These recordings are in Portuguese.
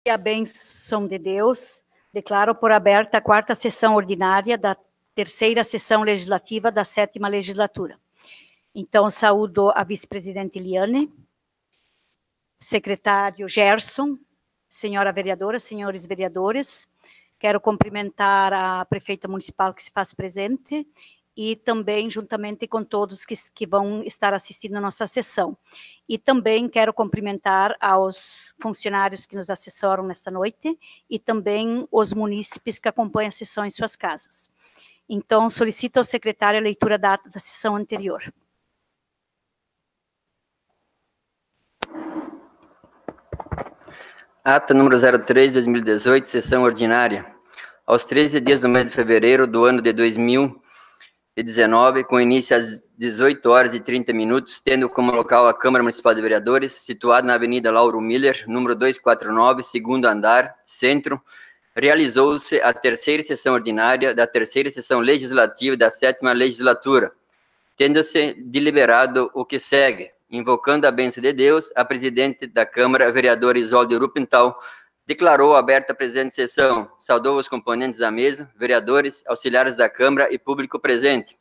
E a bênção de Deus, declaro por aberta a quarta sessão ordinária da terceira sessão legislativa da 7ª legislatura. Então, saúdo a vice-presidente Eliane, secretário Gerson, senhora vereadora, senhores vereadores. Quero cumprimentar a prefeita municipal que se faz presente e também juntamente com todos que vão estar assistindo a nossa sessão. E também quero cumprimentar aos funcionários que nos assessoram nesta noite e também os munícipes que acompanham a sessão em suas casas. Então, solicito ao secretário a leitura da ata da sessão anterior. Ata número 03/2018, sessão ordinária. Aos 13 dias do mês de fevereiro do ano de 2019, com início às 18h30, tendo como local a Câmara Municipal de Vereadores, situada na Avenida Lauro Miller, número 249, segundo andar, centro, realizou-se a terceira sessão ordinária da terceira sessão legislativa da 7ª legislatura, tendo-se deliberado o que segue. Invocando a bênção de Deus, a presidente da Câmara, vereadora Isolde Rupental, declarou aberta a presente sessão, saudou os componentes da mesa, vereadores, auxiliares da Câmara e público presente.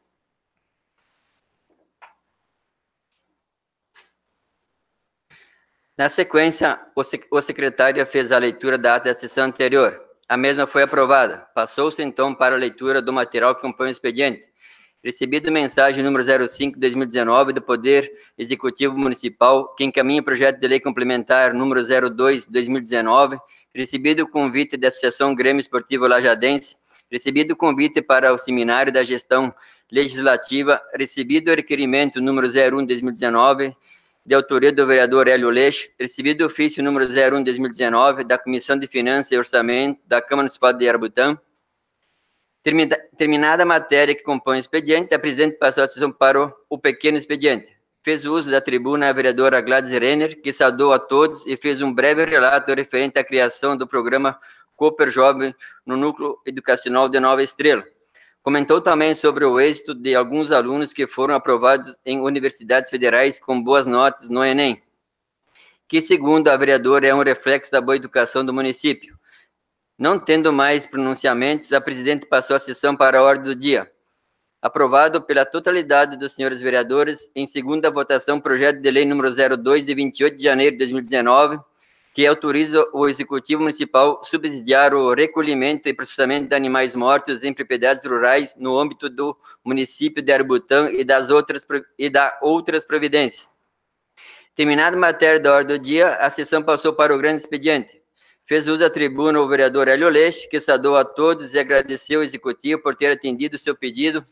Na sequência, o secretário fez a leitura da ata da sessão anterior. A mesma foi aprovada. Passou-se, então, para a leitura do material que compõe o expediente. Recebido mensagem número 05/2019 do Poder Executivo Municipal, que encaminha o projeto de lei complementar número 02/2019, recebido o convite da Associação Grêmio Esportivo Lajadense, recebido o convite para o Seminário da Gestão Legislativa, recebido o requerimento número 01/2019, de autoria do vereador Hélio Leix, recebido o ofício número 01/2019, da Comissão de Finanças e Orçamento da Câmara Municipal de Arabutã. Terminada a matéria que compõe o expediente, a presidente passou a sessão para o pequeno expediente. Fez uso da tribuna a vereadora Gladys Renner, que saudou a todos e fez um breve relato referente à criação do programa Cooper Jovem no Núcleo Educacional de Nova Estrela. Comentou também sobre o êxito de alguns alunos que foram aprovados em universidades federais com boas notas no Enem, que, segundo a vereadora, é um reflexo da boa educação do município. Não tendo mais pronunciamentos, a presidente passou a sessão para a ordem do dia. Aprovado pela totalidade dos senhores vereadores, em segunda votação, projeto de lei número 02, de 28 de janeiro de 2019, que autoriza o Executivo Municipal subsidiar o recolhimento e processamento de animais mortos em propriedades rurais no âmbito do município de Arabutã e da outras providências. Terminada a matéria da ordem do dia, a sessão passou para o grande expediente. Fez uso da tribuna o vereador Hélio Leix, que saudou a todos e agradeceu ao Executivo por ter atendido o seu pedido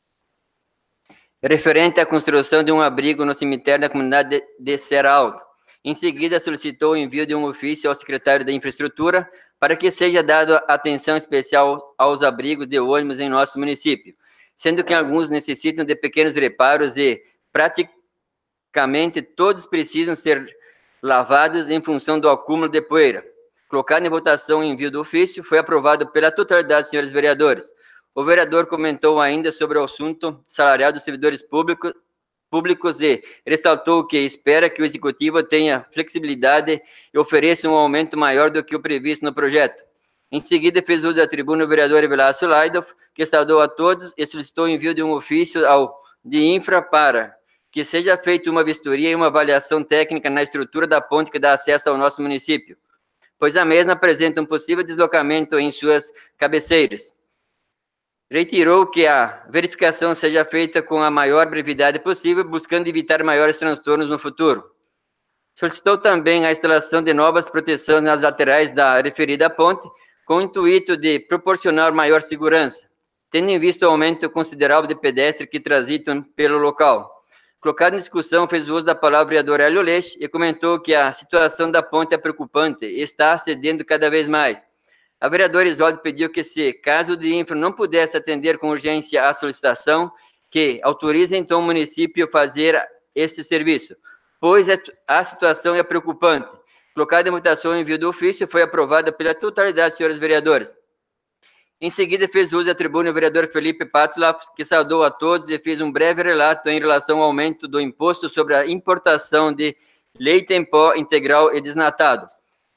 referente à construção de um abrigo no cemitério da comunidade de Serra Alta. Em seguida, solicitou o envio de um ofício ao secretário da Infraestrutura para que seja dado atenção especial aos abrigos de ônibus em nosso município, sendo que alguns necessitam de pequenos reparos e praticamente todos precisam ser lavados em função do acúmulo de poeira. Colocado em votação o envio do ofício, foi aprovado pela totalidade dos senhores vereadores. O vereador comentou ainda sobre o assunto salarial dos servidores públicos e ressaltou que espera que o Executivo tenha flexibilidade e ofereça um aumento maior do que o previsto no projeto. Em seguida, fez uso da tribuna o vereador Velasco Laidoff, que saudou a todos e solicitou o envio de um ofício de infra para que seja feita uma vistoria e uma avaliação técnica na estrutura da ponte que dá acesso ao nosso município, pois a mesma apresenta um possível deslocamento em suas cabeceiras. Reiterou que a verificação seja feita com a maior brevidade possível, buscando evitar maiores transtornos no futuro. Solicitou também a instalação de novas proteções nas laterais da referida ponte, com o intuito de proporcionar maior segurança, tendo em vista o aumento considerável de pedestres que transitam pelo local. Colocado em discussão, fez uso da palavra o vereador Hélio Leix e comentou que a situação da ponte é preocupante e está cedendo cada vez mais. A vereadora Isolde pediu que, se caso de infra não pudesse atender com urgência a solicitação, que autorize então o município a fazer esse serviço, pois a situação é preocupante. Colocado em votação o envio do ofício, foi aprovada pela totalidade dos senhores vereadores. Em seguida, fez uso da tribuna o vereador Felipe Patzlaff, que saudou a todos e fez um breve relato em relação ao aumento do imposto sobre a importação de leite em pó integral e desnatado.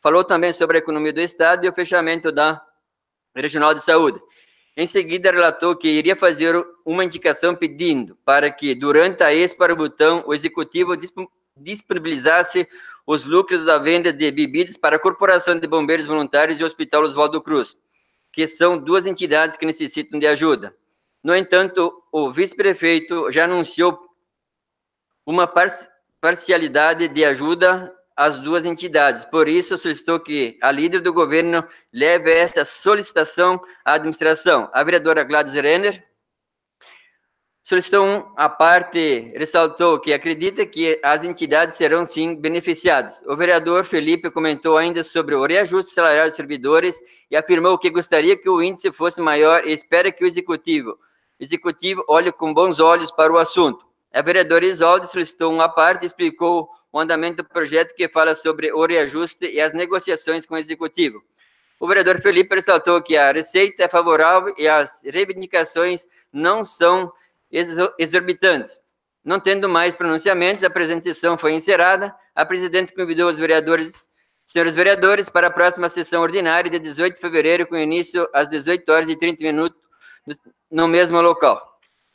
Falou também sobre a economia do Estado e o fechamento da Regional de Saúde. Em seguida, relatou que iria fazer uma indicação pedindo para que, durante a Expo Arabutão, o Executivo disponibilizasse os lucros da venda de bebidas para a Corporação de Bombeiros Voluntários e o Hospital Oswaldo Cruz, que são duas entidades que necessitam de ajuda. No entanto, o vice-prefeito já anunciou uma parcialidade de ajuda às duas entidades. Por isso, solicitou que a líder do governo leve essa solicitação à administração. A vereadora Gladys Renner solicitou a parte, ressaltou que acredita que as entidades serão, sim, beneficiadas. O vereador Felipe comentou ainda sobre o reajuste salarial dos servidores e afirmou que gostaria que o índice fosse maior e espera que o executivo olhe com bons olhos para o assunto. A vereadora Isolde solicitou uma parte e explicou o andamento do projeto que fala sobre o reajuste e as negociações com o executivo. O vereador Felipe ressaltou que a receita é favorável e as reivindicações não são exorbitantes. Não tendo mais pronunciamentos, a presente sessão foi encerrada. A presidente convidou os senhores vereadores, para a próxima sessão ordinária de 18 de fevereiro, com início às 18h30, no mesmo local.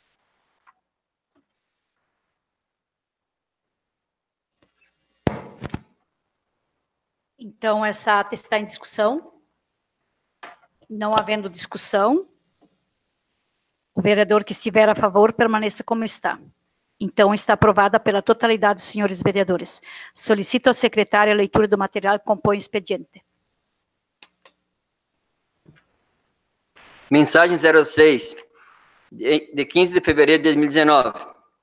Então, essa ata está em discussão. Não havendo discussão, o vereador que estiver a favor permaneça como está. Então, está aprovada pela totalidade dos senhores vereadores. Solicito ao secretário a leitura do material que compõe o expediente. Mensagem 06, de 15 de fevereiro de 2019.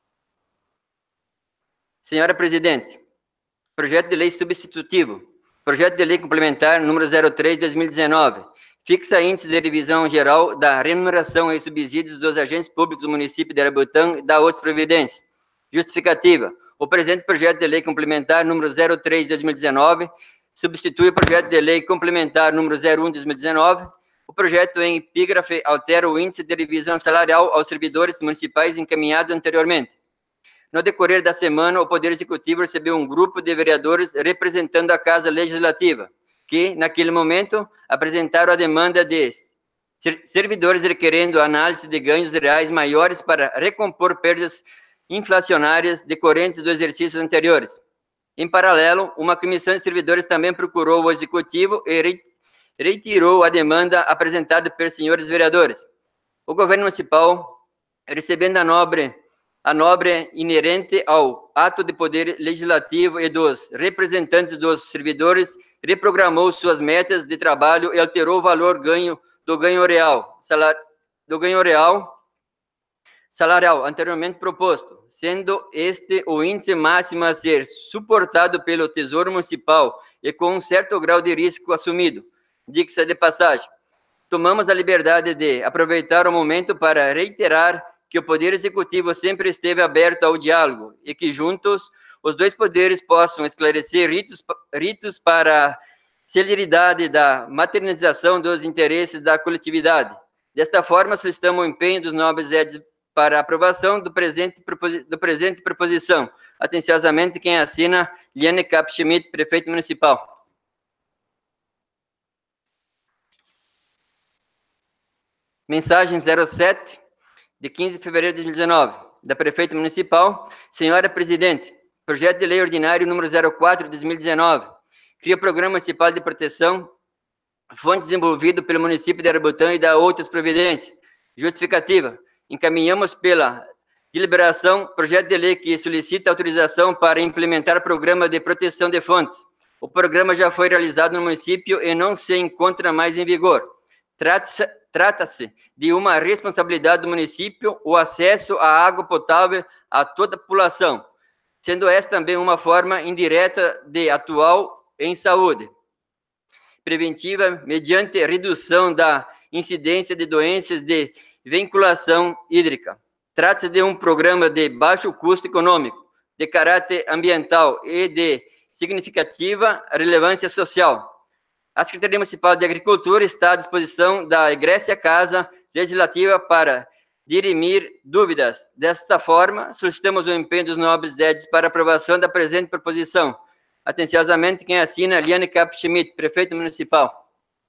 Senhora Presidente, projeto de lei substitutivo. Projeto de lei complementar número 03 de 2019. Fixa índice de revisão geral da remuneração e subsídios dos agentes públicos do município de Arabutã e da outras providências. Justificativa. O presente projeto de lei complementar número 03 de 2019 substitui o projeto de lei complementar número 01 de 2019. O projeto em epígrafe altera o índice de revisão salarial aos servidores municipais encaminhado anteriormente. No decorrer da semana, o Poder Executivo recebeu um grupo de vereadores representando a Casa Legislativa, que, naquele momento, apresentaram a demanda de servidores requerendo análise de ganhos reais maiores para recompor perdas inflacionárias decorrentes dos exercícios anteriores. Em paralelo, uma comissão de servidores também procurou o Executivo e retirou a demanda apresentada pelos senhores vereadores. O governo municipal, recebendo a nobre inerente ao ato de poder legislativo e dos representantes dos servidores, reprogramou suas metas de trabalho e alterou o valor do ganho real salarial anteriormente proposto, sendo este o índice máximo a ser suportado pelo Tesouro Municipal e com um certo grau de risco assumido. Diga-se de passagem, tomamos a liberdade de aproveitar o momento para reiterar que o Poder Executivo sempre esteve aberto ao diálogo e que juntos os dois poderes possam esclarecer ritos para a celeridade da materialização dos interesses da coletividade. Desta forma, solicitamos o empenho dos nobres edis para a aprovação do presente proposição. Atenciosamente, quem assina, Liane Cap Schmidt, prefeito municipal. Mensagem 07, de 15 de fevereiro de 2019, da prefeita municipal. Senhora Presidente, projeto de lei ordinário número 04 de 2019, cria o Programa Municipal de Proteção, fonte desenvolvido pelo município de Arabutã e da outras providências. Justificativa. Encaminhamos pela deliberação projeto de lei que solicita autorização para implementar programa de proteção de fontes. O programa já foi realizado no município e não se encontra mais em vigor. Trata-se de uma responsabilidade do município o acesso à água potável a toda a população, sendo esta também uma forma indireta de atuar em saúde preventiva mediante redução da incidência de doenças de vinculação hídrica. Trata-se de um programa de baixo custo econômico, de caráter ambiental e de significativa relevância social. A Secretaria Municipal de Agricultura está à disposição da Egrécia Casa Legislativa para dirimir dúvidas. Desta forma, solicitamos o empenho dos nobres edis para aprovação da presente proposição. Atenciosamente, quem assina, Liane Cap Schmidt, prefeito municipal.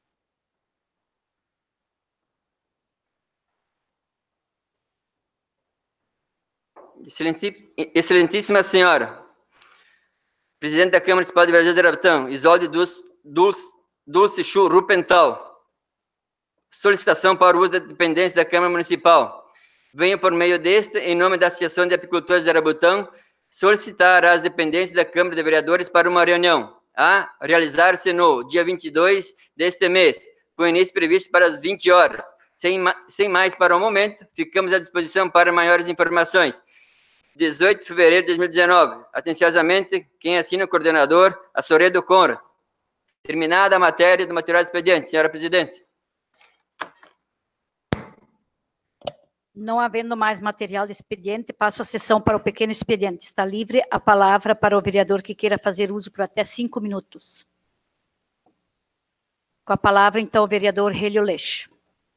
Excelentíssima senhora, presidente da Câmara Municipal de Vereadores de Arabutã, Isolde Dulce Chu Rupental. Solicitação para o uso da dependência da Câmara Municipal. Venho por meio deste, em nome da Associação de Apicultores de Arabutã, solicitar as dependências da Câmara de Vereadores para uma reunião a realizar-se no dia 22 deste mês, com início previsto para as 20 horas. Sem mais para o momento, ficamos à disposição para maiores informações. 18 de fevereiro de 2019. Atenciosamente, quem assina o coordenador, Assoredo Conra. Terminada a matéria do material expediente, senhora presidente. Não havendo mais material de expediente, passo a sessão para o pequeno expediente. Está livre a palavra para o vereador que queira fazer uso por até 5 minutos. Com a palavra, então, o vereador Hélio Leite.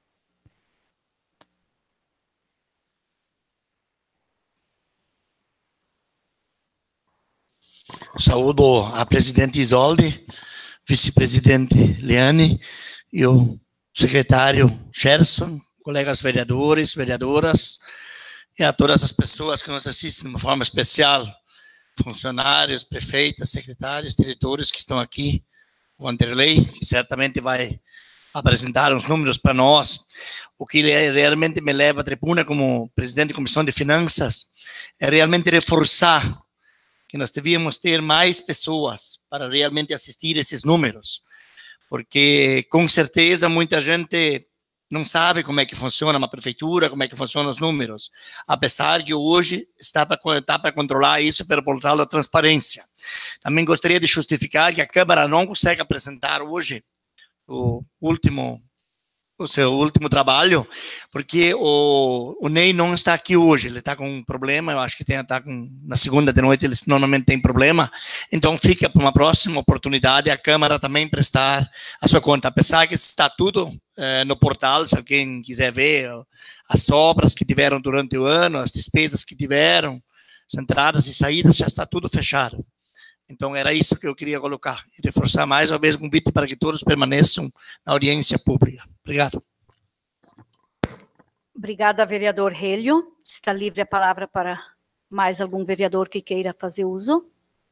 Saúdo a presidente Isolde, vice-presidente Liane e o secretário Gerson, colegas vereadores, vereadoras, e a todas as pessoas que nos assistem de uma forma especial, funcionários, prefeitas, secretários, diretores que estão aqui, o Vanderlei, que certamente vai apresentar uns números para nós. O que realmente me leva à tribuna como presidente de Comissão de Finanças é realmente reforçar que nós devíamos ter mais pessoas para realmente assistir esses números, porque com certeza muita gente não sabe como é que funciona uma prefeitura, como é que funcionam os números, apesar que hoje está para controlar isso pelo portal da transparência. Também gostaria de justificar que a Câmara não consegue apresentar hoje o seu último trabalho, porque o Ney não está aqui hoje, ele está com um problema, eu acho que na segunda de noite ele normalmente tem problema, então fica para uma próxima oportunidade a Câmara também prestar a sua conta, apesar que está tudo no portal, se alguém quiser ver as obras que tiveram durante o ano, as despesas que tiveram, as entradas e saídas, já está tudo fechado. Então, era isso que eu queria colocar, e reforçar mais uma vez o convite para que todos permaneçam na audiência pública. Obrigado. Obrigada, vereador Hélio. Está livre a palavra para mais algum vereador que queira fazer uso.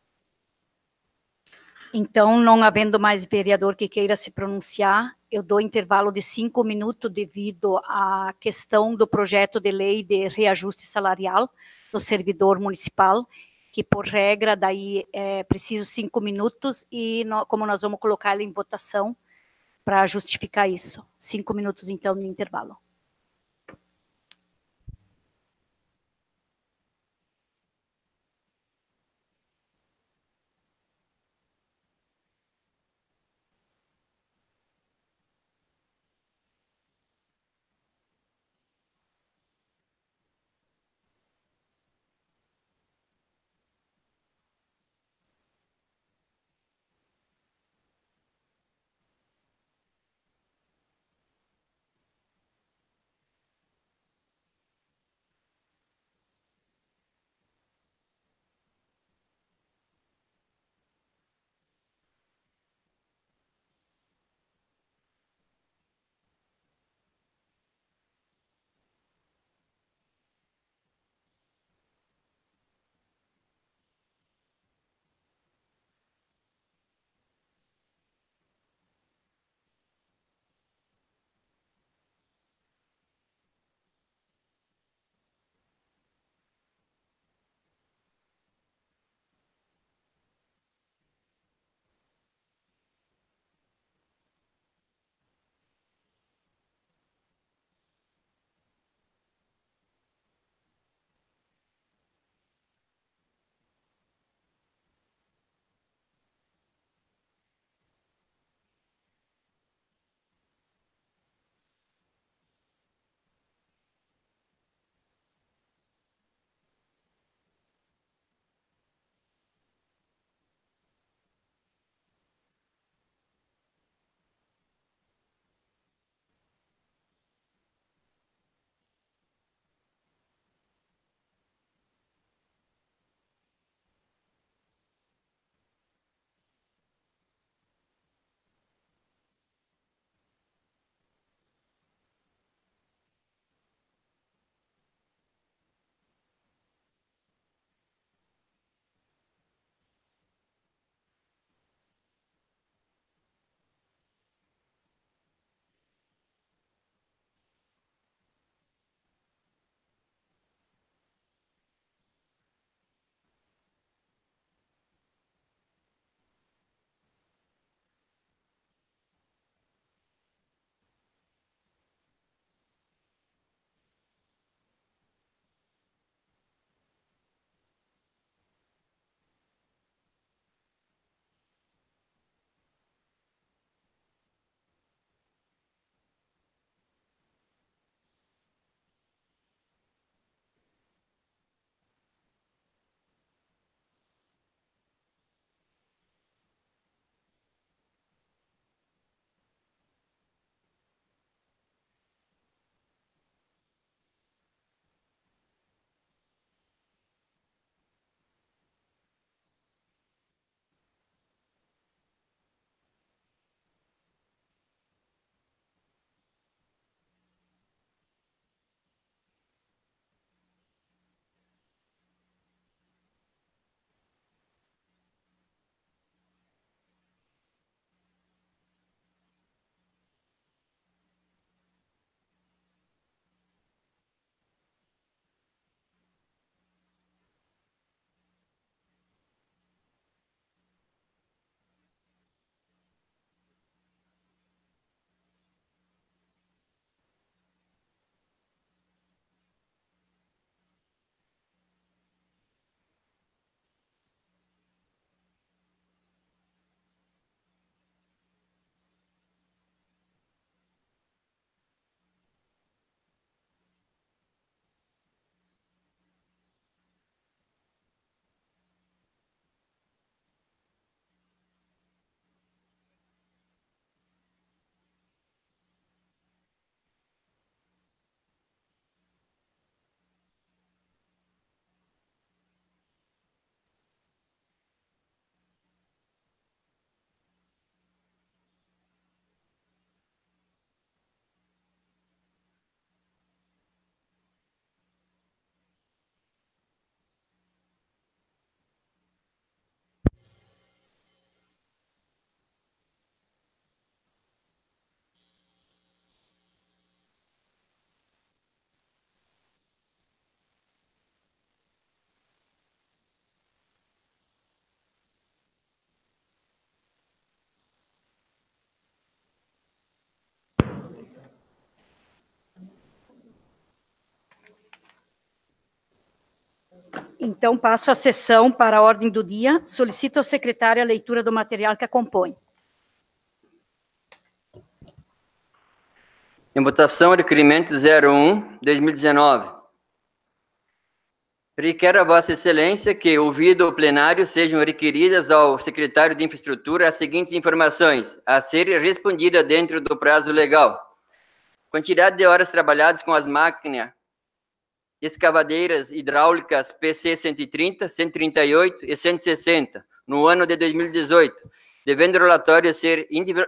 Então, não havendo mais vereador que queira se pronunciar, eu dou intervalo de 5 minutos devido à questão do projeto de lei de reajuste salarial do servidor municipal, que por regra daí é preciso 5 minutos e como nós vamos colocar ele em votação para justificar isso. 5 minutos então de intervalo. Então, passo a sessão para a ordem do dia. Solicito ao secretário a leitura do material que a compõe. Em votação, requerimento 01/2019. Requero a Vossa Excelência que, ouvido o plenário, sejam requeridas ao secretário de Infraestrutura as seguintes informações, a serem respondidas dentro do prazo legal. Quantidade de horas trabalhadas com as máquinas escavadeiras hidráulicas PC 130, 138 e 160, no ano de 2018, devendo o relatório ser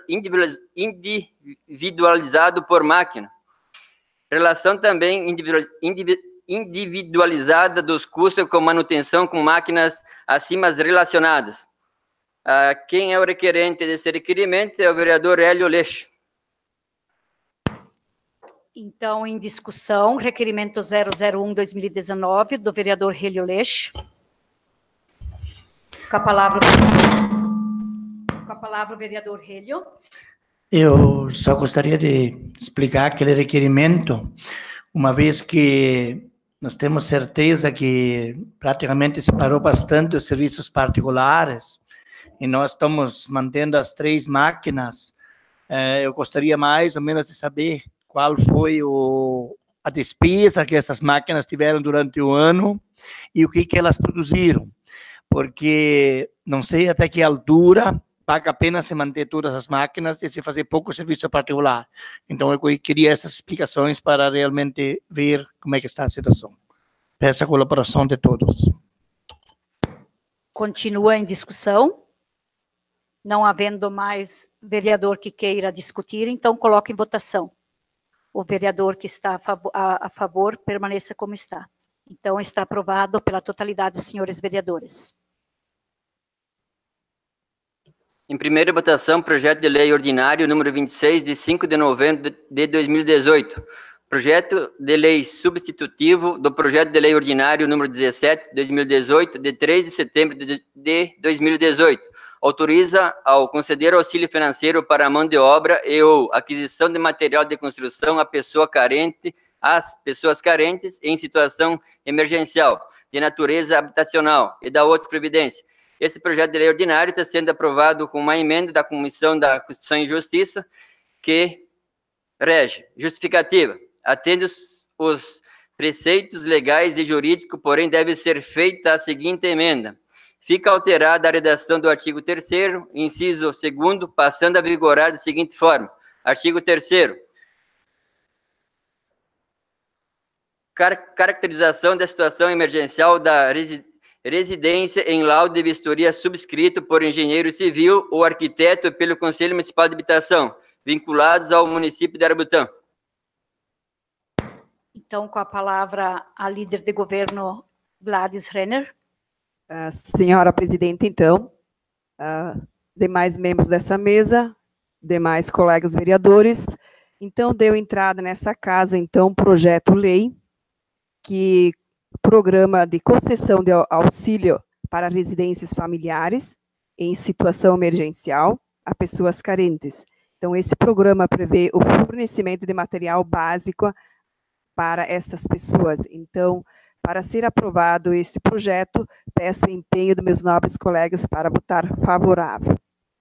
individualizado por máquina. Relação também individualizada dos custos com manutenção com máquinas acima relacionadas. Quem é o requerente desse requerimento é o vereador Hélio Leixo. Então, em discussão, requerimento 001/2019, do vereador Hélio Leixo. Com a palavra o vereador Hélio. Eu só gostaria de explicar aquele requerimento, uma vez que nós temos certeza que praticamente se parou bastante os serviços particulares e nós estamos mantendo as 3 máquinas. Eu gostaria mais ou menos de saber qual foi a despesa que essas máquinas tiveram durante o ano e o que elas produziram, porque não sei até que altura paga a pena se manter todas as máquinas e se fazer pouco serviço particular. Então, eu queria essas explicações para realmente ver como é que está a situação. Peço a colaboração de todos. Continua em discussão. Não havendo mais vereador que queira discutir, então coloque em votação. O vereador que está a favor permaneça como está. Então, está aprovado pela totalidade dos senhores vereadores. Em primeira votação, projeto de lei ordinário número 26, de 5 de novembro de 2018. Projeto de lei substitutivo do projeto de lei ordinário número 17, de 2018, de 3 de setembro de 2018. Autoriza ao conceder auxílio financeiro para a mão de obra e ou aquisição de material de construção às pessoas carentes em situação emergencial, de natureza habitacional e da outras previdências. Esse projeto de lei ordinário está sendo aprovado com uma emenda da Comissão da Constituição e Justiça que rege. Justificativa. Atende os preceitos legais e jurídicos, porém deve ser feita a seguinte emenda. Fica alterada a redação do artigo 3º, inciso 2º, passando a vigorar da seguinte forma. Artigo 3º. Caracterização da situação emergencial da residência em laudo de vistoria subscrito por engenheiro civil ou arquiteto pelo Conselho Municipal de Habitação, vinculados ao município de Arabutã. Então, com a palavra a líder de governo, Gladys Renner. Senhora presidente, então, demais membros dessa mesa, demais colegas vereadores, então deu entrada nessa casa, então, projeto-lei que programa de concessão de auxílio para residências familiares em situação emergencial a pessoas carentes. Então, esse programa prevê o fornecimento de material básico para essas pessoas. Então, para ser aprovado este projeto, peço o empenho dos meus nobres colegas para votar favorável.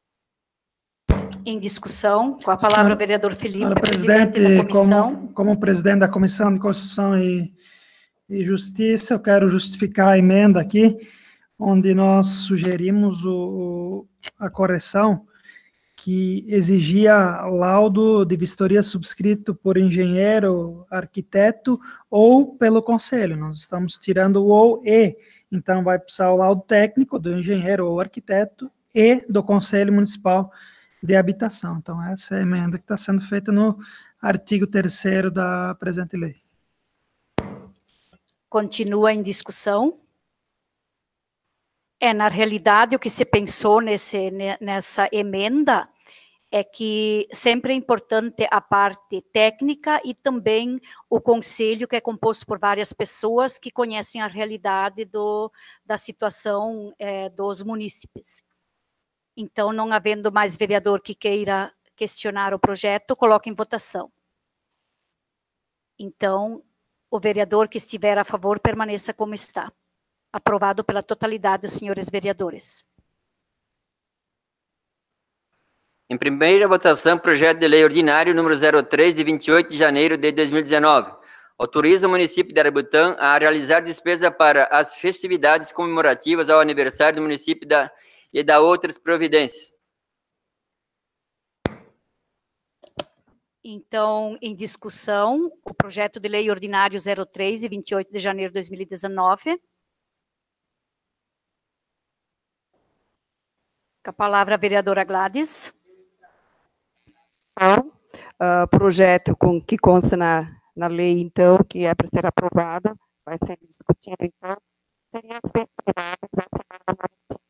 Em discussão, com a palavra o vereador Felipe, presidente da comissão. Como presidente da Comissão de Constituição e Justiça, eu quero justificar a emenda aqui, onde nós sugerimos a correção que exigia laudo de vistoria subscrito por engenheiro, arquiteto ou pelo conselho. Nós estamos tirando o ou e, então vai precisar o laudo técnico do engenheiro ou arquiteto e do Conselho Municipal de Habitação. Então, essa é a emenda que está sendo feita no artigo 3º da presente lei. Continua em discussão. Na realidade, o que se pensou nessa emenda é que sempre é importante a parte técnica e também o conselho, que é composto por várias pessoas que conhecem a realidade da situação dos munícipes. Então, não havendo mais vereador que queira questionar o projeto, coloque em votação. Então, o vereador que estiver a favor permaneça como está. Aprovado pela totalidade dos senhores vereadores. Em primeira votação, projeto de lei ordinário número 03, de 28 de janeiro de 2019. Autoriza o município de Arabutã a realizar despesa para as festividades comemorativas ao aniversário do município e da outras providências. Então, em discussão, o projeto de lei ordinário 03, de 28 de janeiro de 2019. Com a palavra a vereadora Gladys. Projeto que consta na lei, então, que é para ser aprovada, vai ser discutido, então, seria as festividades da Semana Municipal.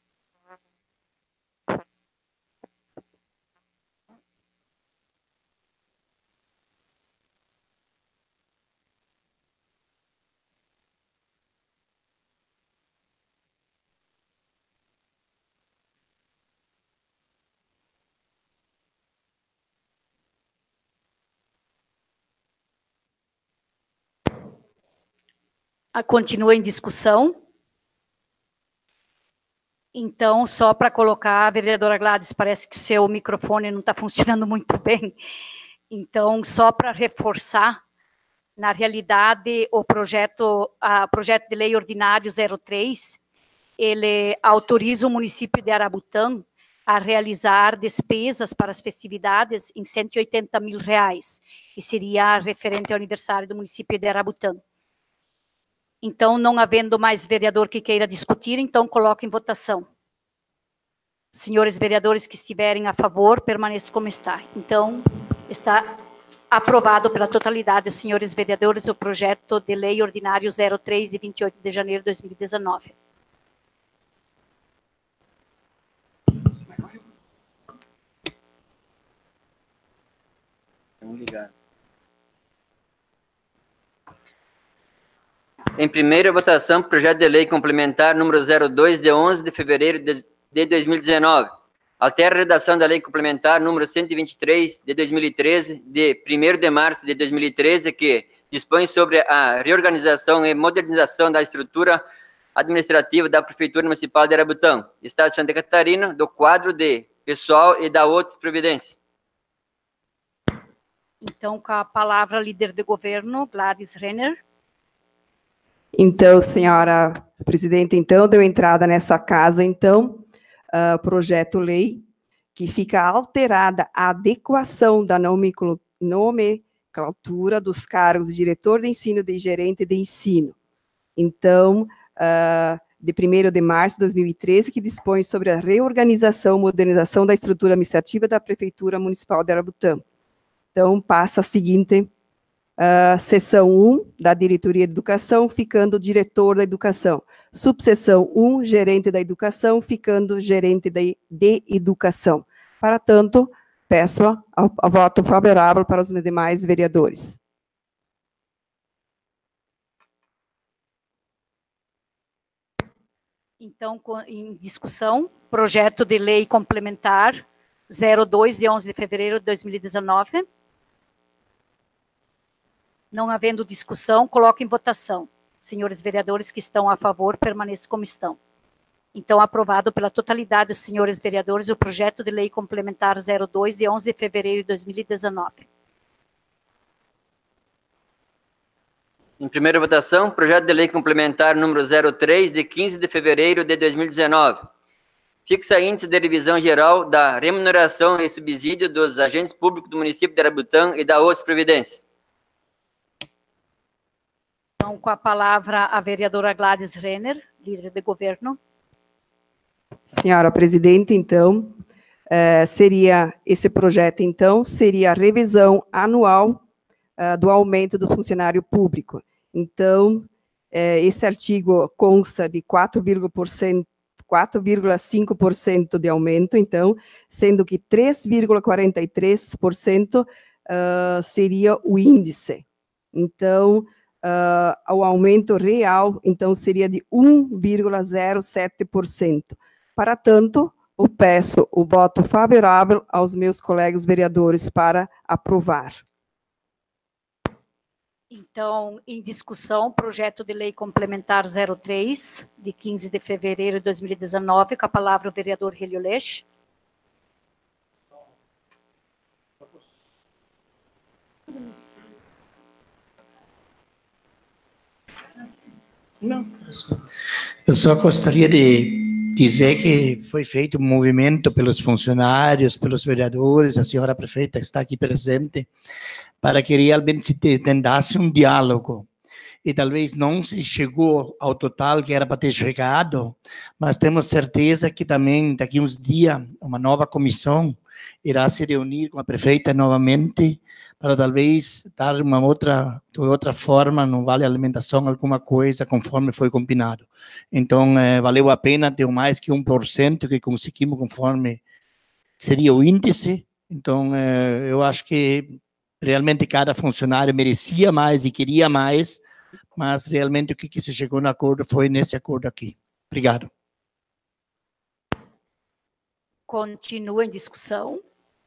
Continua em discussão. Então, só para colocar, a vereadora Gladys, parece que seu microfone não está funcionando muito bem. Então, só para reforçar, na realidade, o projeto de lei ordinário 03, ele autoriza o município de Arabutã a realizar despesas para as festividades em R$180 mil, que seria referente ao aniversário do município de Arabutã. Então, não havendo mais vereador que queira discutir, então coloco em votação. Senhores vereadores que estiverem a favor, permaneça como está. Então, está aprovado pela totalidade dos senhores vereadores o projeto de lei ordinário 03, de 28 de janeiro de 2019. Vamos ligar. Em primeira votação, projeto de lei complementar número 02, de 11 de fevereiro de 2019. Altera a redação da lei complementar número 123, de 2013, de 1º de março de 2013, que dispõe sobre a reorganização e modernização da estrutura administrativa da Prefeitura Municipal de Arabutã, Estado de Santa Catarina, do quadro de pessoal e da outras providências. Então, com a palavra, líder de governo, Gladys Renner. Então, senhora presidente, então, deu entrada nessa casa, então, projeto-lei, que fica alterada a adequação da nomenclatura dos cargos de diretor de ensino e de gerente de ensino. Então, de 1º de março de 2013, que dispõe sobre a reorganização e modernização da estrutura administrativa da Prefeitura Municipal de Arabutã. Então, passa a seguinte seção 1 da Diretoria de Educação, ficando diretor da Educação. Subseção 1, gerente da Educação, ficando gerente de Educação. Para tanto, peço a voto favorável para os demais vereadores. Então, em discussão, projeto de lei complementar 02, de 11 de fevereiro de 2019. Não havendo discussão, coloco em votação. Senhores vereadores que estão a favor, permaneçam como estão. Então, aprovado pela totalidade dos senhores vereadores o projeto de lei complementar 02, de 11 de fevereiro de 2019. Em primeira votação, projeto de lei complementar número 03, de 15 de fevereiro de 2019. Fixa índice de revisão geral da remuneração e subsídio dos agentes públicos do município de Arabutã e da outras providências. Então, com a palavra, a vereadora Gladys Renner, líder de governo. Senhora presidente, então, seria esse projeto, então, seria a revisão anual do aumento do funcionário público. Então, esse artigo consta de 4,5% de aumento, então, sendo que 3,43% seria o índice. Então, o aumento real, então, seria de 1,07%. Para tanto, eu peço o voto favorável aos meus colegas vereadores para aprovar. Então, em discussão, projeto de lei complementar 03, de 15 de fevereiro de 2019, com a palavra o vereador Helio Lesch. Não, eu só gostaria de dizer que foi feito um movimento pelos funcionários, pelos vereadores, a senhora prefeita está aqui presente, para que realmente se tentasse um diálogo. E talvez não se chegou ao total que era para ter chegado, mas temos certeza que também, daqui a uns dias, uma nova comissão irá se reunir com a prefeita novamente, para talvez dar uma outra forma, no vale alimentação, alguma coisa, conforme foi combinado. Então, valeu a pena, deu mais que 1% que conseguimos, conforme seria o índice. Então, eu acho que realmente cada funcionário merecia mais e queria mais, mas realmente o que se chegou no acordo foi nesse acordo aqui. Obrigado. Continua em discussão.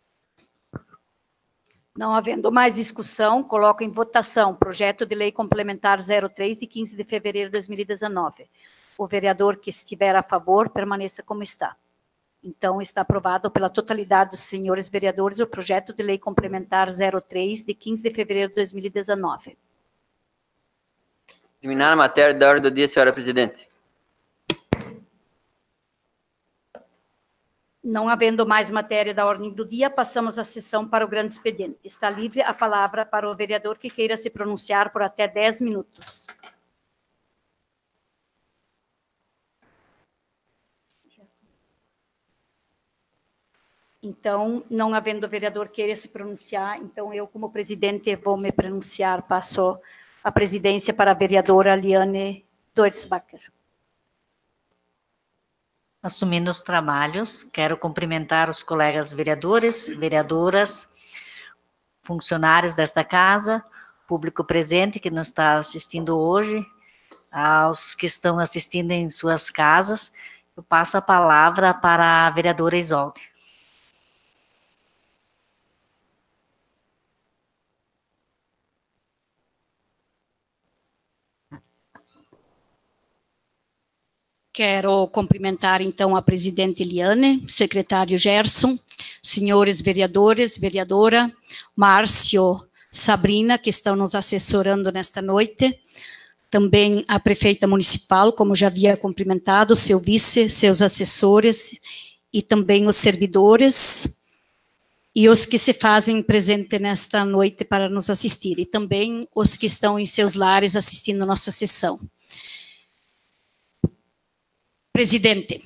Não havendo mais discussão, coloco em votação projeto de lei complementar 03, de 15 de fevereiro de 2019. O vereador que estiver a favor, permaneça como está. Então, está aprovado pela totalidade dos senhores vereadores o projeto de lei complementar 03, de 15 de fevereiro de 2019. Terminar a matéria da ordem do dia, senhora presidente. Não havendo mais matéria da ordem do dia, passamos a sessão para o grande expediente. Está livre a palavra para o vereador que queira se pronunciar por até 10 minutos. Então, não havendo vereador que queira se pronunciar, então eu, como presidente, vou me pronunciar, passo a presidência para a vereadora Liane Deutsbacher. Assumindo os trabalhos, quero cumprimentar os colegas vereadores, vereadoras, funcionários desta casa, público presente que nos está assistindo hoje, aos que estão assistindo em suas casas. Eu passo a palavra para a vereadora Isolde. Quero cumprimentar, então, a presidente Eliane, secretário Gerson, senhores vereadores, vereadora, Márcio, Sabrina, que estão nos assessorando nesta noite, também a prefeita municipal, como já havia cumprimentado, seu vice, seus assessores, e também os servidores, e os que se fazem presente nesta noite para nos assistir, e também os que estão em seus lares assistindo a nossa sessão. Presidente,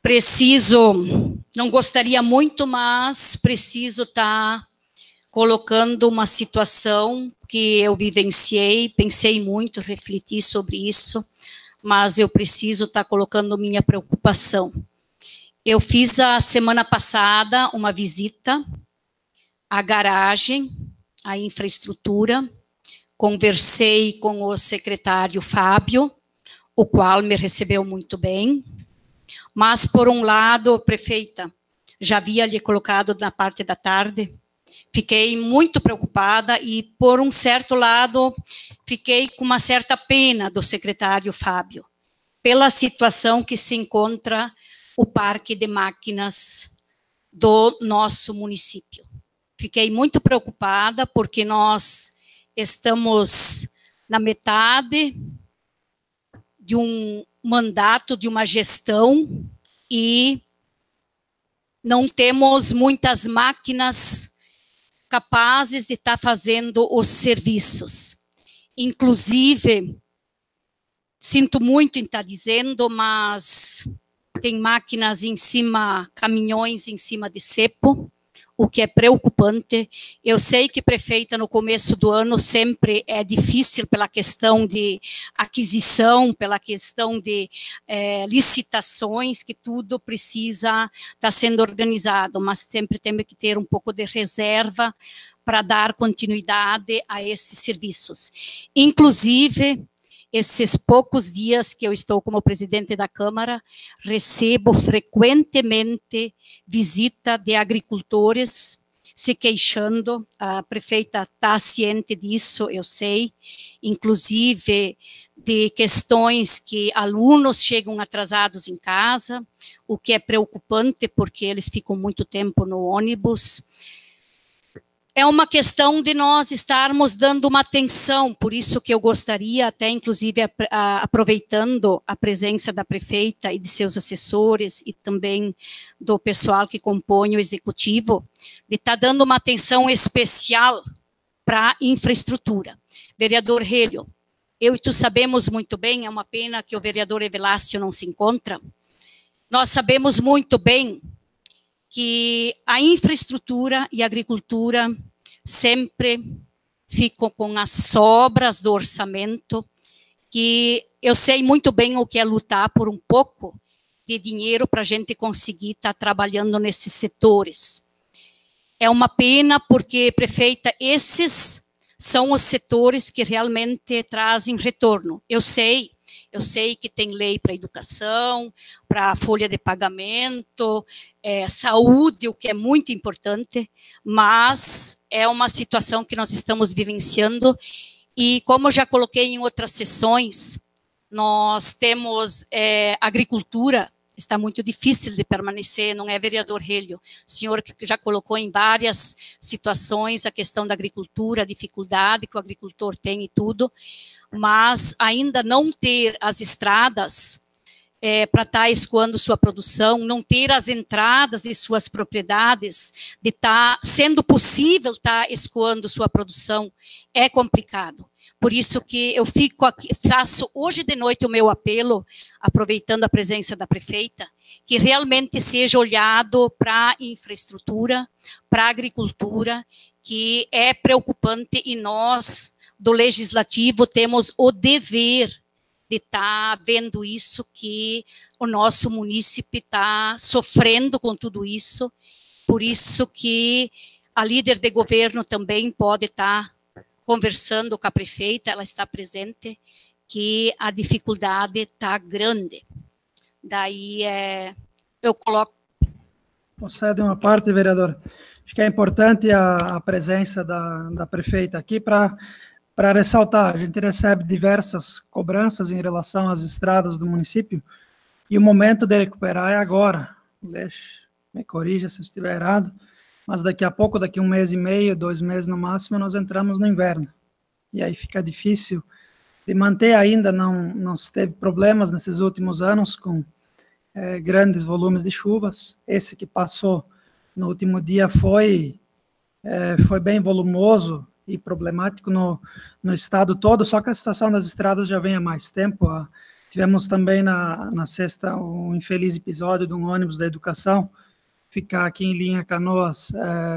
não gostaria muito, mas preciso estar colocando uma situação que eu vivenciei, pensei muito, refleti sobre isso, mas eu preciso estar colocando minha preocupação. Eu fiz a semana passada uma visita à garagem, à infraestrutura, conversei com o secretário Fábio, o qual me recebeu muito bem. Mas, por um lado, prefeita, já havia lhe colocado na parte da tarde, fiquei muito preocupada e, por um certo lado, fiquei com uma certa pena do secretário Fábio, pela situação que se encontra o parque de máquinas do nosso município. Fiquei muito preocupada porque nós estamos na metade de um mandato, de uma gestão, e não temos muitas máquinas capazes de estar fazendo os serviços. Inclusive, sinto muito em estar dizendo, mas tem máquinas em cima, caminhões em cima de cepo, o que é preocupante. Eu sei que, prefeita, no começo do ano sempre é difícil pela questão de aquisição, pela questão de licitações, que tudo precisa estar sendo organizado, mas sempre temos que ter um pouco de reserva para dar continuidade a esses serviços. Inclusive, esses poucos dias que eu estou como presidente da Câmara, recebo frequentemente visita de agricultores se queixando, a prefeita está ciente disso, eu sei, inclusive de questões que alunos chegam atrasados em casa, o que é preocupante porque eles ficam muito tempo no ônibus. É uma questão de nós estarmos dando uma atenção, por isso que eu gostaria, até inclusive aproveitando a presença da prefeita e de seus assessores e também do pessoal que compõe o executivo, de estar dando uma atenção especial para a infraestrutura. Vereador Relho, eu e tu sabemos muito bem, é uma pena que o vereador Evelácio não se encontra, nós sabemos muito bem que a infraestrutura e a agricultura sempre ficam com as sobras do orçamento, que eu sei muito bem o que é lutar por um pouco de dinheiro para a gente conseguir estar trabalhando nesses setores. É uma pena porque, prefeita, esses são os setores que realmente trazem retorno. Eu sei que tem lei para educação, para folha de pagamento, saúde, o que é muito importante, mas é uma situação que nós estamos vivenciando e, como eu já coloquei em outras sessões, nós temos agricultura, está muito difícil de permanecer, não é, vereador Relho? O senhor que já colocou em várias situações a questão da agricultura, a dificuldade que o agricultor tem e tudo, mas ainda não ter as estradas para estar escoando sua produção, não ter as entradas de suas propriedades, de estar, sendo possível estar escoando sua produção, é complicado. Por isso que eu fico aqui, faço hoje de noite o meu apelo, aproveitando a presença da prefeita, que realmente seja olhado para a infraestrutura, para a agricultura, que é preocupante e nós, do Legislativo, temos o dever de estar vendo isso, que o nosso munícipe está sofrendo com tudo isso, por isso que a líder de governo também pode estar conversando com a prefeita, ela está presente, que a dificuldade está grande. Daí eu coloco... Procede uma parte, vereadora. Acho que é importante a presença da prefeita aqui para ressaltar. A gente recebe diversas cobranças em relação às estradas do município e o momento de recuperar é agora. Me corrija se eu estiver errado, mas daqui a pouco, daqui 1 mês e meio, 2 meses no máximo, nós entramos no inverno. E aí fica difícil de manter ainda, não se teve problemas nesses últimos anos com grandes volumes de chuvas. Esse que passou no último dia foi bem volumoso e problemático no estado todo, só que a situação das estradas já vem há mais tempo. Tivemos também na sexta um infeliz episódio de um ônibus da educação ficar aqui em Linha Canoas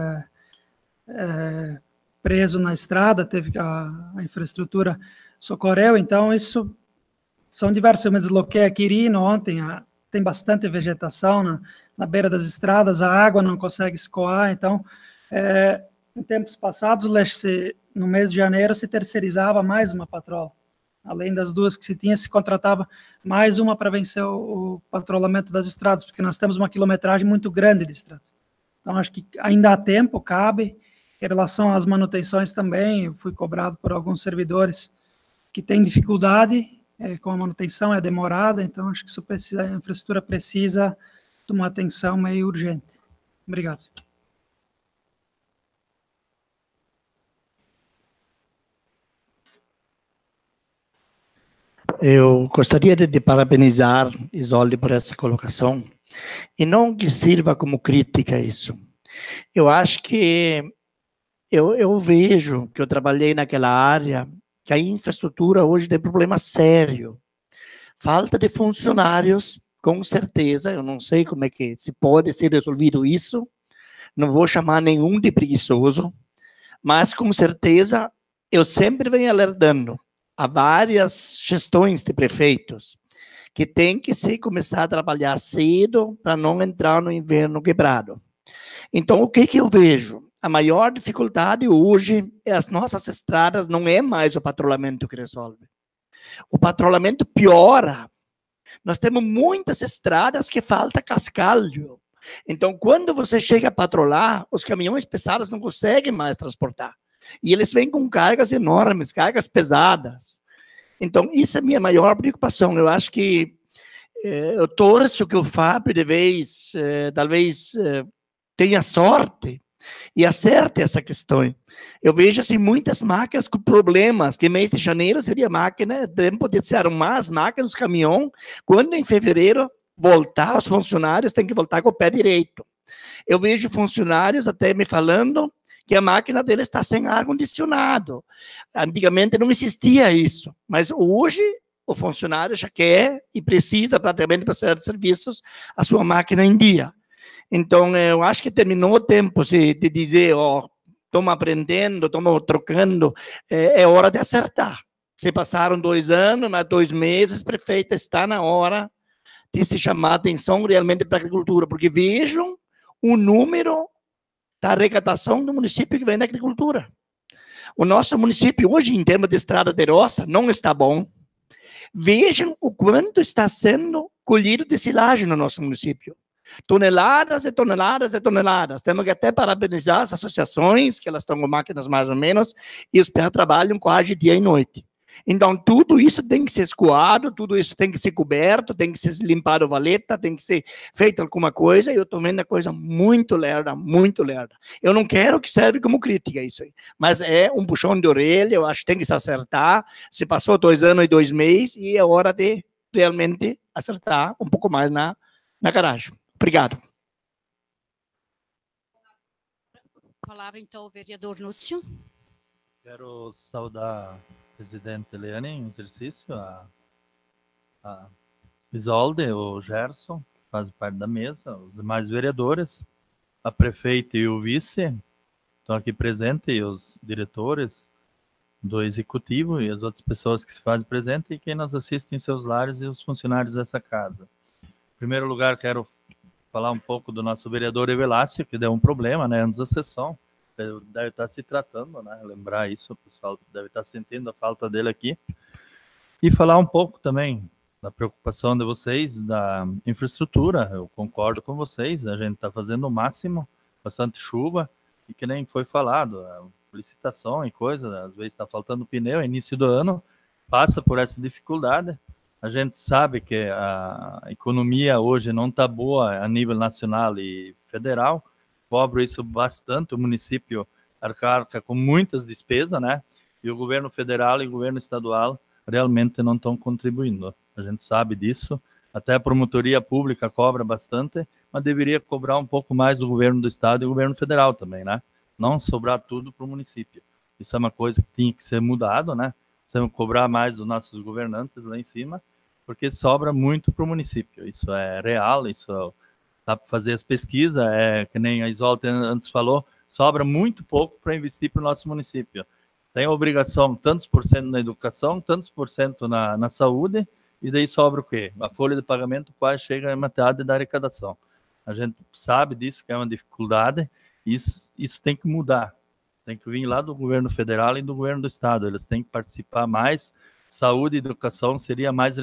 preso na estrada, teve a infraestrutura socorreu, então isso são diversos. Eu me desloquei a Quirino ontem, tem bastante vegetação na beira das estradas, a água não consegue escoar, então em tempos passados, no mês de janeiro, se terceirizava mais uma patrola. Além das 2 que se tinha, se contratava mais uma para vencer o patrulhamento das estradas, porque nós temos uma quilometragem muito grande de estradas. Então, acho que ainda há tempo, cabe. Em relação às manutenções também, eu fui cobrado por alguns servidores que têm dificuldade com a manutenção, é demorada, então acho que a infraestrutura precisa de uma atenção meio urgente. Obrigado. Eu gostaria de parabenizar Isolde por essa colocação, e não que sirva como crítica isso. Eu acho que eu vejo que eu trabalhei naquela área, que a infraestrutura hoje tem problema sério. Falta de funcionários, com certeza, eu não sei como é que se pode ser resolvido isso, não vou chamar nenhum de preguiçoso, mas com certeza eu sempre venho alertando há várias gestões de prefeitos que tem que se começar a trabalhar cedo para não entrar no inverno quebrado. Então, o que eu vejo? A maior dificuldade hoje é as nossas estradas, não é mais o patrulhamento que resolve. O patrulhamento piora. Nós temos muitas estradas que falta cascalho. Então, quando você chega a patrolar, os caminhões pesados não conseguem mais transportar. E eles vêm com cargas enormes, cargas pesadas. Então, isso é a minha maior preocupação. Eu acho que eu torço que o Fábio, de vez, talvez tenha sorte e acerte essa questão. Eu vejo assim, muitas máquinas com problemas, que mês de janeiro seria máquina, tempo de se arrumar as máquinas, os caminhões, quando em fevereiro voltar, os funcionários têm que voltar com o pé direito. Eu vejo funcionários até me falando que a máquina dele está sem ar-condicionado. Antigamente não existia isso, mas hoje o funcionário já quer e precisa, praticamente, para certos serviços, a sua máquina em dia. Então, eu acho que terminou o tempo de dizer, estamos aprendendo, estamos trocando, é hora de acertar. Se passaram 2 anos, mas 2 meses, prefeita, está na hora de se chamar a atenção realmente para a agricultura, porque vejam o número da arrecadação do município que vem da agricultura. O nosso município, hoje, em termos de estrada de roça, não está bom. Vejam o quanto está sendo colhido de silagem no nosso município. Toneladas e toneladas e toneladas. Temos que até parabenizar as associações, que elas estão com máquinas mais ou menos, e os pés trabalham quase dia e noite. Então, tudo isso tem que ser escoado, tudo isso tem que ser coberto, tem que ser limpado valeta, tem que ser feito alguma coisa, e eu estou vendo a coisa muito lerda, muito lerda. Eu não quero que serve como crítica isso aí, mas é um puxão de orelha, eu acho que tem que se acertar. Se passou 2 anos e 2 meses, e é hora de realmente acertar um pouco mais na garagem. Obrigado. Palavra, então, o vereador Núcio. Quero saudar o presidente Leane em exercício, a Isolde, o Gerson, que faz parte da mesa, os demais vereadores, a prefeita e o vice estão aqui presentes, e os diretores do executivo e as outras pessoas que se fazem presentes, e quem nos assiste em seus lares e os funcionários dessa casa. Em primeiro lugar, quero falar um pouco do nosso vereador Evelácio, que deu um problema, né, antes da sessão. Deve estar se tratando, né? Lembrar isso, o pessoal deve estar sentindo a falta dele aqui. E falar um pouco também da preocupação de vocês, da infraestrutura. Eu concordo com vocês, a gente está fazendo o máximo, bastante chuva, e que nem foi falado, licitação e coisa, às vezes está faltando pneu, início do ano, passa por essa dificuldade. A gente sabe que a economia hoje não está boa a nível nacional e federal, cobra isso bastante, o município arca com muitas despesas, né? E o governo federal e o governo estadual realmente não estão contribuindo. A gente sabe disso, até a promotoria pública cobra bastante, mas deveria cobrar um pouco mais do governo do estado e do governo federal também, né? Não sobrar tudo para o município. Isso é uma coisa que tinha que ser mudado, né? Temos que cobrar mais dos nossos governantes lá em cima, porque sobra muito para o município. Isso é real, isso dá para fazer as pesquisas, que nem a Isolde antes falou, sobra muito pouco para investir para o nosso município. Tem a obrigação, tantos por cento na educação, tantos por cento na saúde, e daí sobra o quê? A folha de pagamento quase chega a metade da arrecadação. A gente sabe disso, que é uma dificuldade, e isso tem que mudar. Tem que vir lá do governo federal e do governo do estado, eles têm que participar mais. Saúde e educação seria mais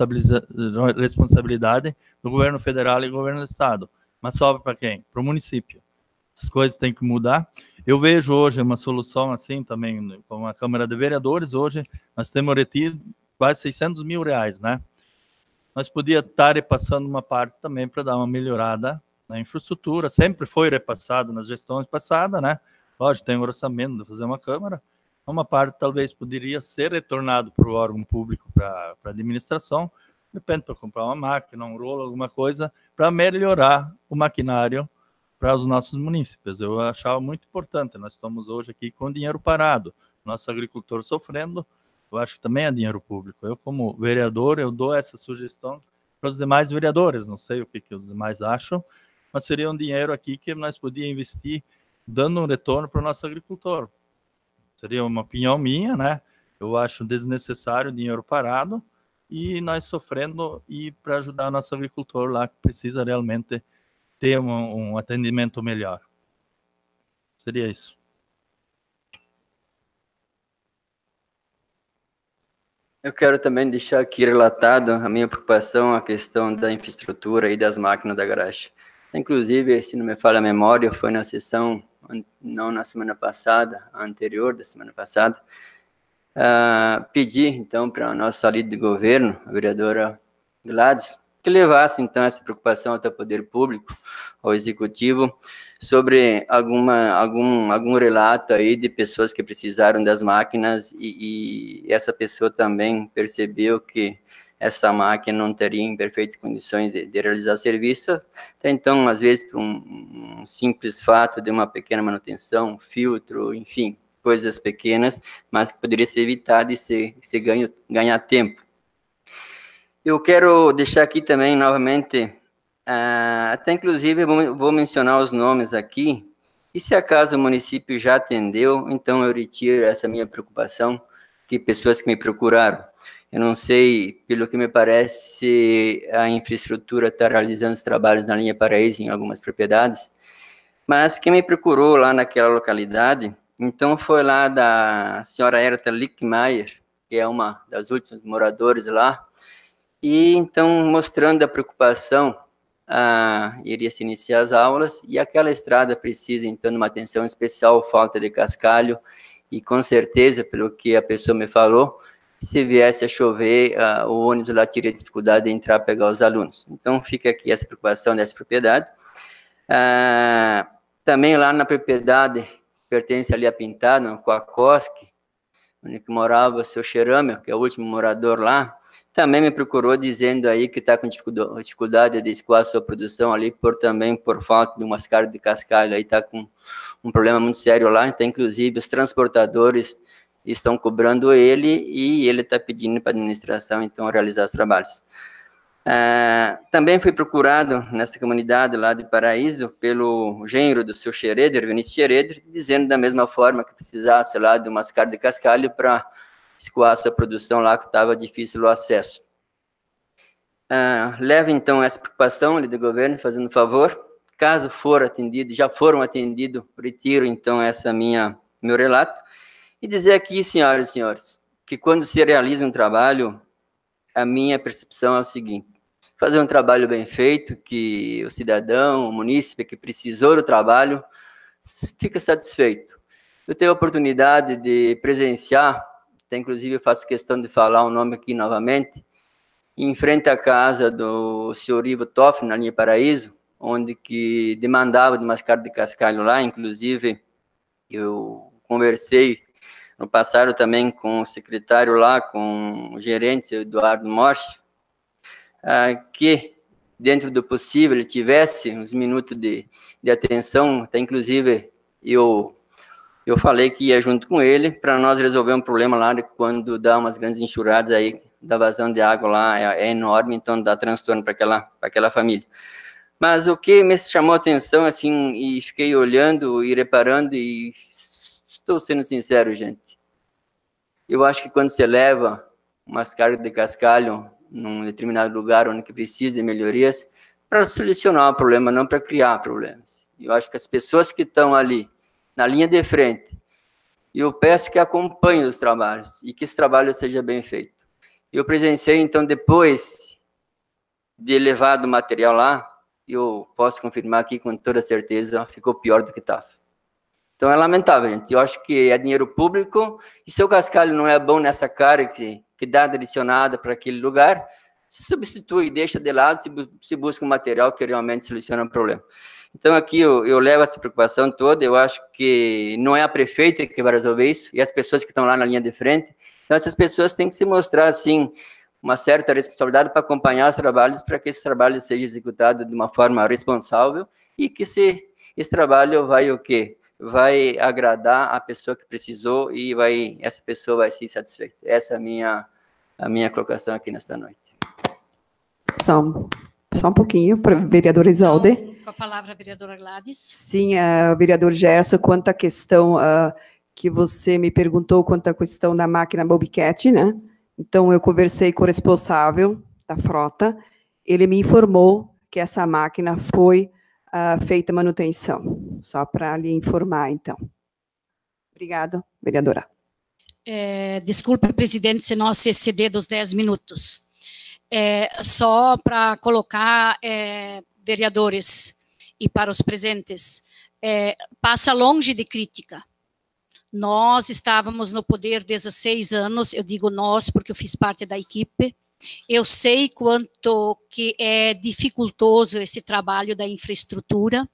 responsabilidade do governo federal e do governo do estado. Mas sobra para quem? Para o município. As coisas têm que mudar. Eu vejo hoje uma solução assim também, com a Câmara de Vereadores. Hoje nós temos retido quase 600 mil reais, né? Nós podíamos estar repassando uma parte também para dar uma melhorada na infraestrutura. Sempre foi repassado nas gestões passadas, né? Lógico, tem um orçamento de fazer uma Câmara. Uma parte talvez poderia ser retornado para o órgão público, para a administração, de repente para comprar uma máquina, um rolo, alguma coisa, para melhorar o maquinário para os nossos munícipes. Eu achava muito importante, nós estamos hoje aqui com dinheiro parado, nosso agricultor sofrendo, eu acho que também é dinheiro público. Eu, como vereador, eu dou essa sugestão para os demais vereadores, não sei o que os demais acham, mas seria um dinheiro aqui que nós podíamos investir, dando um retorno para o nosso agricultor. Seria uma opinião minha, né? Eu acho desnecessário o dinheiro parado e nós sofrendo, e para ajudar nosso agricultor lá que precisa realmente ter um atendimento melhor. Seria isso. Eu quero também deixar aqui relatado a minha preocupação, a questão da infraestrutura e das máquinas da garagem. Inclusive, se não me falha a memória, foi na sessão, não na semana passada, a anterior da semana passada, pedi, então, para a nossa líder de governo, a vereadora Gladys, que levasse, então, essa preocupação até o poder público, ao executivo, sobre algum relato aí de pessoas que precisaram das máquinas e essa pessoa também percebeu que essa máquina não teria em perfeitas condições de realizar serviço. Então, às vezes, por um simples fato de uma pequena manutenção, filtro, enfim, coisas pequenas, mas que poderia ser evitado e se ganhar tempo. Eu quero deixar aqui também, novamente, até inclusive vou mencionar os nomes aqui, e se acaso o município já atendeu, então eu retiro essa minha preocupação, que pessoas que me procuraram. Eu não sei, pelo que me parece, a infraestrutura está realizando os trabalhos na linha Paraíso em algumas propriedades, mas quem me procurou lá naquela localidade, então foi lá da senhora Erta Lickmeier, que é uma das últimas moradores lá, e então mostrando a preocupação, iria se iniciar as aulas, e aquela estrada precisa então de uma atenção especial, falta de cascalho, e com certeza, pelo que a pessoa me falou, se viesse a chover, o ônibus lá teria dificuldade de entrar para pegar os alunos. Então fica aqui essa preocupação dessa propriedade. Também lá na propriedade, pertence ali a Pintado, com a Cosque, onde morava o seu Xerâmio, que é o último morador lá, também me procurou dizendo aí que está com dificuldade de escoar a sua produção ali, também por falta de umas cargas de cascalho, aí está com um problema muito sério lá, então inclusive os transportadores estão cobrando ele e ele está pedindo para a administração, então, realizar os trabalhos. Também fui procurado nessa comunidade lá de Paraíso pelo genro do seu Xereder, Vinícius Xereder, dizendo da mesma forma que precisasse lá de umas cargas de cascalho para escoar a sua produção lá, que estava difícil o acesso. Leve, então, essa preocupação ali do governo, fazendo favor. Caso for atendido, já foram atendidos, retiro, então, meu relato. E dizer aqui, senhoras e senhores, que quando se realiza um trabalho, a minha percepção é o seguinte: fazer um trabalho bem feito, que o cidadão, o munícipe que precisou do trabalho, fica satisfeito. Eu tenho a oportunidade de presenciar, até inclusive eu faço questão de falar o nome aqui novamente, em frente à casa do senhor Ivo Toff, na linha Paraíso, onde que demandava de umas cargas de cascalho lá, inclusive eu conversei no passado também com o secretário lá, com o gerente, o Eduardo Morsch, que, dentro do possível, ele tivesse uns minutos de atenção, até inclusive eu falei que ia junto com ele para nós resolver um problema lá de quando dá umas grandes enxurradas aí, da vazão de água lá é enorme, então dá transtorno para aquela família. Mas o que me chamou a atenção, assim, e fiquei olhando e reparando, e estou sendo sincero, gente, eu acho que quando você leva umas cargas de cascalho num determinado lugar onde precisa de melhorias, para solucionar o problema, não para criar problemas. Eu acho que as pessoas que estão ali, na linha de frente, eu peço que acompanhem os trabalhos e que esse trabalho seja bem feito. Eu presenciei, então, depois de levado o material lá, eu posso confirmar aqui com toda certeza, ficou pior do que estava. Então, é lamentável, gente. Eu acho que é dinheiro público, e se o cascalho não é bom nessa cara que dá adicionada para aquele lugar, se substitui, deixa de lado, se busca um material que realmente soluciona o problema. Então, aqui eu levo essa preocupação toda, eu acho que não é a prefeita que vai resolver isso, e as pessoas que estão lá na linha de frente. Então, essas pessoas têm que se mostrar, assim, uma certa responsabilidade para acompanhar os trabalhos, para que esse trabalho seja executado de uma forma responsável, e que esse trabalho vai o quê? Vai agradar a pessoa que precisou e essa pessoa vai ser satisfeita. Essa é a minha colocação aqui nesta noite. Só um pouquinho, para a vereadora Isolde. Com a palavra, a vereadora Gladys. Sim, o vereador Gerson, quanto à questão que você me perguntou, quanto à questão da máquina Bobcat, né? Então, eu conversei com o responsável da frota, ele me informou que essa máquina foi feita manutenção, só para lhe informar, então. Obrigada, vereadora. Desculpe, presidente, se nós exceder dos 10 minutos. Só para colocar, vereadores, e para os presentes, passa longe de crítica. Nós estávamos no poder 16 anos, eu digo nós porque eu fiz parte da equipe. Eu sei quanto que é dificultoso esse trabalho da infraestrutura,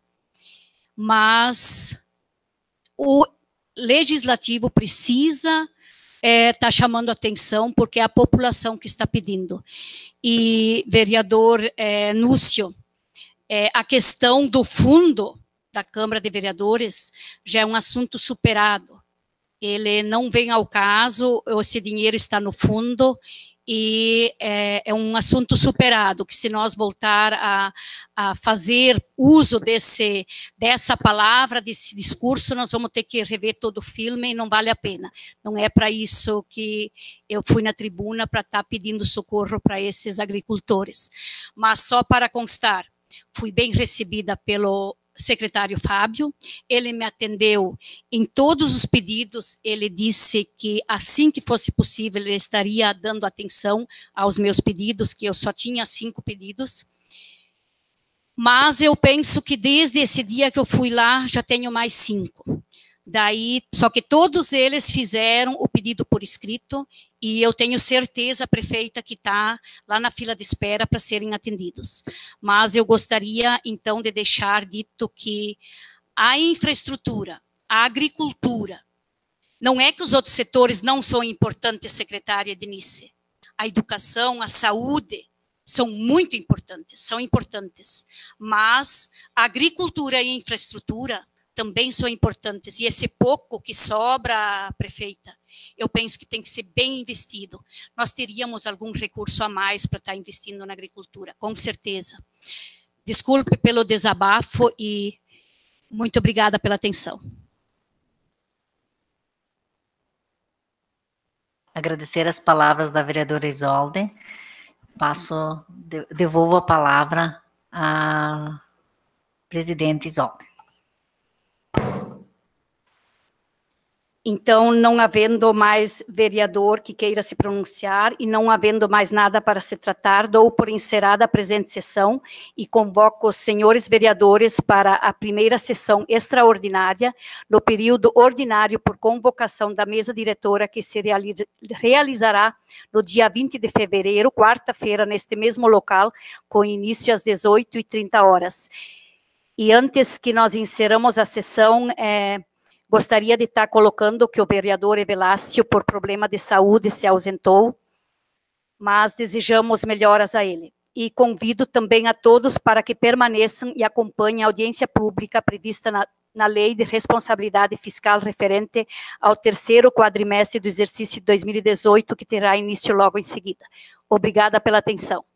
mas o legislativo precisa estar chamando atenção, porque é a população que está pedindo. E, vereador Núcio, a questão do fundo da Câmara de Vereadores já é um assunto superado. Ele não vem ao caso, esse dinheiro está no fundo, e é um assunto superado, que se nós voltar a fazer uso dessa palavra, desse discurso, nós vamos ter que rever todo o filme e não vale a pena. Não é para isso que eu fui na tribuna, para estar pedindo socorro para esses agricultores. Mas só para constar, fui bem recebida pelo secretário Fábio, ele me atendeu em todos os pedidos, ele disse que assim que fosse possível, ele estaria dando atenção aos meus pedidos, que eu só tinha 5 pedidos, mas eu penso que desde esse dia que eu fui lá, já tenho mais 5. Daí, só que todos eles fizeram o pedido por escrito, e eu tenho certeza, prefeita, que está lá na fila de espera para serem atendidos. Mas eu gostaria, então, de deixar dito que a infraestrutura, a agricultura, não é que os outros setores não são importantes, secretária Denise. A educação, a saúde, são muito importantes, são importantes. Mas a agricultura e a infraestrutura também são importantes, e esse pouco que sobra, prefeita, eu penso que tem que ser bem investido. Nós teríamos algum recurso a mais para estar investindo na agricultura, com certeza. Desculpe pelo desabafo e muito obrigada pela atenção. Agradecer as palavras da vereadora Isolde. Devolvo a palavra à presidente Isolde. Então, não havendo mais vereador que queira se pronunciar e não havendo mais nada para se tratar, dou por encerrada a presente sessão e convoco os senhores vereadores para a primeira sessão extraordinária, no período ordinário por convocação da mesa diretora, que se realizará no dia 20 de fevereiro, quarta-feira, neste mesmo local, com início às 18h30. E antes que nós encerramos a sessão, gostaria de estar colocando que o vereador Evelácio, por problema de saúde, se ausentou, mas desejamos melhoras a ele. E convido também a todos para que permaneçam e acompanhem a audiência pública prevista na Lei de Responsabilidade Fiscal referente ao 3º quadrimestre do exercício de 2018, que terá início logo em seguida. Obrigada pela atenção.